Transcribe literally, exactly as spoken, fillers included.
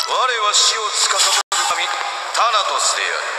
我は死を司る神タナトスである。